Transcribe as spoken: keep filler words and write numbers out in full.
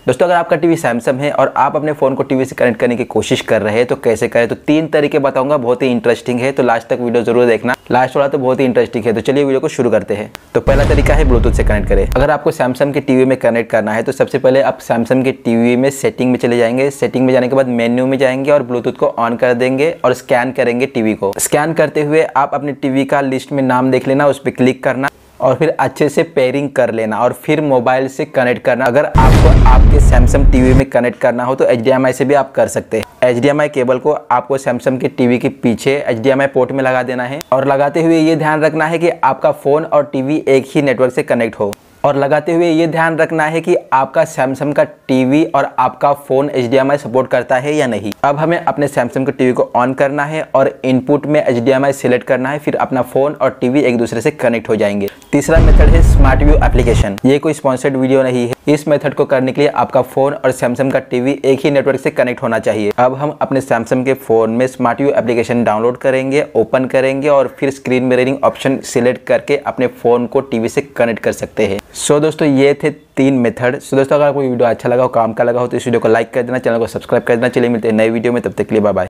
दोस्तों, अगर आपका टीवी सैमसंग है और आप अपने फ़ोन को टीवी से कनेक्ट करने की कोशिश कर रहे हैं तो कैसे करें, तो तीन तरीके बताऊंगा, बहुत ही इंटरेस्टिंग है, तो लास्ट तक वीडियो जरूर देखना। लास्ट वाला तो बहुत ही इंटरेस्टिंग है। तो चलिए वीडियो को शुरू करते हैं। तो पहला तरीका है ब्लूटूथ से कनेक्ट करें। अगर आपको सैमसंग के टीवी में कनेक्ट करना है तो सबसे पहले आप सैमसंग के टीवी में सेटिंग में चले जाएंगे। सेटिंग में जाने के बाद मेन्यू में जाएंगे और ब्लूटूथ को ऑन कर देंगे और स्कैन करेंगे टीवी को। स्कैन करते हुए आप अपने टीवी का लिस्ट में नाम देख लेना, उस पर क्लिक करना और फिर अच्छे से पेयरिंग कर लेना और फिर मोबाइल से कनेक्ट करना। अगर आपको आपके सैमसंग टीवी में कनेक्ट करना हो तो एच डी एम आई से भी आप कर सकते हैं। H D M I cable को आपको सैमसंग के टीवी के पीछे H D M I port में लगा देना है और लगाते हुए ये ध्यान रखना है कि आपका फ़ोन और टीवी एक ही नेटवर्क से कनेक्ट हो। और लगाते हुए ये ध्यान रखना है कि आपका सैमसंग का टीवी और आपका phone H D M I support करता है या नहीं। अब हमें अपने सैमसंग के टीवी को ऑन करना है और इनपुट में H D M I select करना है, फिर अपना फ़ोन और टीवी एक दूसरे से कनेक्ट हो जाएंगे। तीसरा मेथड है स्मार्ट व्यू एप्लीकेशन। ये कोई स्पॉन्सर्ड वीडियो नहीं है। इस मेथड को करने के लिए आपका फ़ोन और सैमसंग का टीवी एक ही नेटवर्क से कनेक्ट होना चाहिए। अब हम अपने सैमसंग के फ़ोन में स्मार्ट व्यू एप्लीकेशन डाउनलोड करेंगे, ओपन करेंगे और फिर स्क्रीन मिररिंग ऑप्शन सिलेक्ट करके अपने फ़ोन को टीवी से कनेक्ट कर सकते हैं। सो दोस्तों, ये थे तीन मेथड। सो दोस्तों, अगर आपको वीडियो अच्छा लगा हो, काम का लगा हो तो इस वीडियो को लाइक कर देना, चैनल को सब्सक्राइब कर देना। चलिए मिलते हैं नए वीडियो में, तब तक के लिए बाय बाय।